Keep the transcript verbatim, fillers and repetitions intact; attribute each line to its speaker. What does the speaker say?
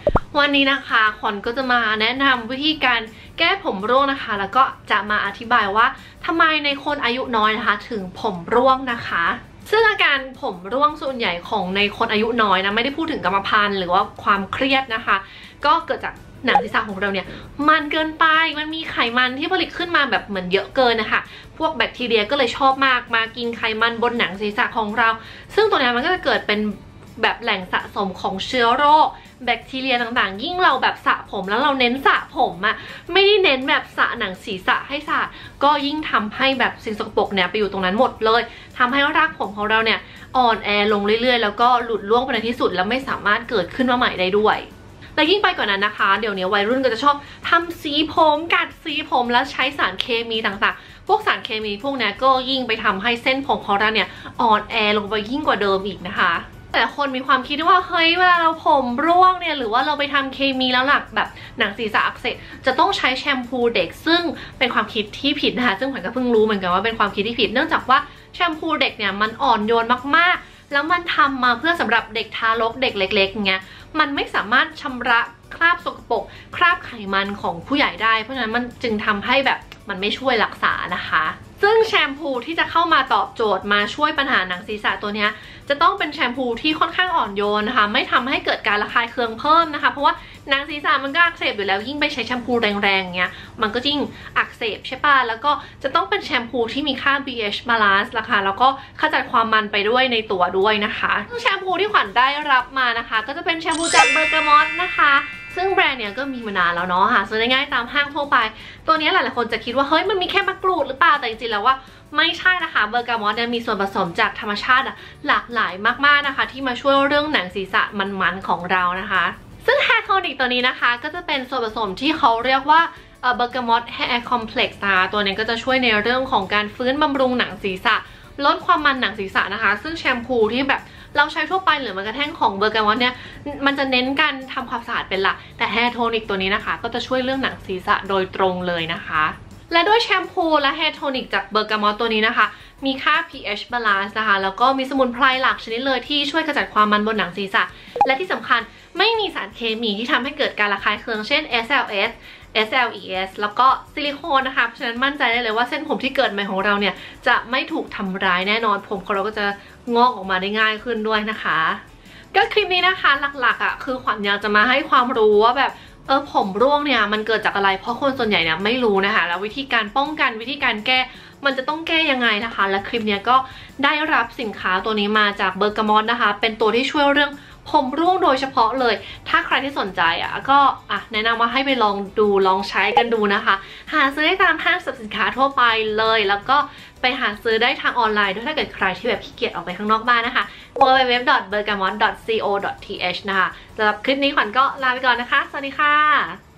Speaker 1: วันนี้นะคะขวัญก็จะมาแนะนำวิธีการแก้ผมร่วงนะคะแล้วก็จะมาอธิบายว่าทำไมในคนอายุน้อยนะคะถึงผมร่วงนะคะซึ่งอาการผมร่วงส่วนใหญ่ของในคนอายุน้อยนะไม่ได้พูดถึงกรรมพันธุ์หรือว่าความเครียดนะคะก็เกิดจากหนังศีรษะของเราเนี่ยมันเกินไปมันมีไขมันที่ผลิตขึ้นมาแบบเหมือนเยอะเกินนะคะพวกแบคทีเรียก็เลยชอบมากมากินไขมันบนหนังศีรษะของเราซึ่งตัวนี้มันก็จะเกิดเป็นแบบแหล่งสะสมของเชื้อโรคแบคทีเรียต่างๆยิ่งเราแบบสระผมแล้วเราเน้นสระผมอะไม่ได้เน้นแบบสระหนังศีรษะให้สะก็ยิ่งทำให้แบบสิ่งสกปรกเนี่ยไปอยู่ตรงนั้นหมดเลยทำให้รากผมของเราเนี่ยอ่อนแอลงเรื่อยๆแล้วก็หลุดร่วงไปในที่สุดแล้วไม่สามารถเกิดขึ้นมาใหม่ได้ด้วยและยิ่งไปกว่านั้นนะคะเดี๋ยวนี้วัยรุ่นก็จะชอบทำสีผมกัดสีผมแล้วใช้สารเคมีต่างๆพวกสารเคมีพวกนี้ก็ยิ่งไปทำให้เส้นผมของเราเนี่ยอ่อนแอลงไปยิ่งกว่าเดิมอีกนะคะแต่คนมีความคิดว่าเฮ้ยเวลาเราผมร่วงเนี่ยหรือว่าเราไปทำเคมีแล้วหลักแบบหนังศีรษะอักเสบจะต้องใช้แชมพูเด็กซึ่งเป็นความคิดที่ผิดนะคะซึ่งขวัญก็เพิ่งรู้เหมือนกันว่าเป็นความคิดที่ผิดเนื่องจากว่าแชมพูเด็กเนี่ยมันอ่อนโยนมากๆแล้วมันทำมาเพื่อสำหรับเด็กทารกเด็กเล็กๆเงี้ยมันไม่สามารถชำระคราบสกปรกคราบไขมันของผู้ใหญ่ได้เพราะฉะนั้นมันจึงทำให้แบบมันไม่ช่วยรักษานะคะซึ่งแชมพูที่จะเข้ามาตอบโจทย์มาช่วยปัญหาหนังศีรษะตัวนี้จะต้องเป็นแชมพูที่ค่อนข้างอ่อนโยนนะคะไม่ทำให้เกิดการระคายเคืองเพิ่มนะคะเพราะว่าหนังศีรษะมันก็อักเสบอยู่แล้วยิ่งไปใช้แชมพูแรงๆเงี้ยมันก็ยิ่งอักเสบใช่ป่ะแล้วก็จะต้องเป็นแชมพูที่มีค่า พี เอช balance ราคาแล้วก็ขจัดความมันไปด้วยในตัวด้วยนะคะซึ่งแชมพูที่ขวัญได้รับมานะคะก็จะเป็นแชมพูจากเบอร์กามอตนะคะซึ่งแบรนด์เนี้ยก็มีมานานแล้วเนาะหาซื้อได้ง่ายตามห้างทั่วไปตัวนี้หลายๆคนจะคิดว่าเฮ้ยมันมีแค่มะกรูดหรือเปล่าแต่จริงๆแล้วว่าไม่ใช่นะคะเบอร์กามอตเนี่ยมีส่วนผสมจากธรรมชาติหลากหลายมากๆนะคะที่มาช่วยเรื่องหนังศีรษะมันๆของเรานะคะซึ่งแฮร์โทนิกตัวนี้นะคะก็จะเป็นส่วนผสมที่เขาเรียกว่าเบอร์กามอตแฮร์คอมเพล็กซ์นะคะตัวนี้ก็จะช่วยในเรื่องของการฟื้นบำรุงหนังศีรษะลดความมันหนังศีรษะนะคะซึ่งแชมพูที่แบบเราใช้ทั่วไปหรือมันกระทั่งของเบอร์กามอตเนี่ยมันจะเน้นการทำความสะอาดเป็นหลักแต่แฮร์โทนิกตัวนี้นะคะก็จะช่วยเรื่องหนังศีรษะโดยตรงเลยนะคะและด้วยแชมพูและแฮร์โทนิกจากเบอร์กามอตตัวนี้นะคะมีค่า พี เอช balance นะคะแล้วก็มีสมุนไพรหลากชนิดเลยที่ช่วยขจัดความมันบนหนังศีรษะและที่สำคัญไม่มีสารเคมีที่ทำให้เกิดการระคายเคืองเช่น เอส แอล เอส เอส แอล อี เอส แล้วก็ซิลิโคนนะคะเพราะฉะนั้นมั่นใจได้เลยว่าเส้นผมที่เกิดใหม่ของเราเนี่ยจะไม่ถูกทำร้ายแน่นอนผมของเราก็จะงอกออกมาได้ง่ายขึ้นด้วยนะคะก็คลิปนี้นะคะหลักๆอ่ะคือขวัญอยากจะมาให้ความรู้ว่าแบบเออผมร่วงเนี่ยมันเกิดจากอะไรเพราะคนส่วนใหญ่เนี่ยไม่รู้นะคะแล้ววิธีการป้องกันวิธีการแก้มันจะต้องแก้ยังไงนะคะและคลิปนี้ก็ได้รับสินค้าตัวนี้มาจากเบอร์กามอตนะคะเป็นตัวที่ช่วยเรื่องผมร่วงโดยเฉพาะเลยถ้าใครที่สนใจอ่ะก็อ่ะแนะนำว่าให้ไปลองดูลองใช้กันดูนะคะหาซื้อได้ตามห้างสรรพสินค้าทั่วไปเลยแล้วก็ไปหาซื้อได้ทางออนไลน์ด้วยถ้าเกิดใครที่แบบขี้เกียจออกไปข้างนอกบ้านนะคะ ดับเบิลยู ดับเบิลยู ดับเบิลยู ดอท เบอร์กามอต ดอท ซี โอ ดอท ที เอช นะคะสำหรับคลิปนี้ขวัญก็ลาไปก่อนนะคะสวัสดีค่ะ